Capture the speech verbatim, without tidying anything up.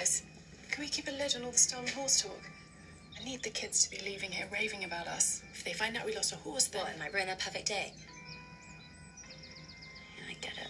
Alice, can we keep a lid on all the stolen horse talk? I need the kids to be leaving here raving about us. If they find out we lost a horse, then... What, it might ruin their perfect day? Yeah, I get it.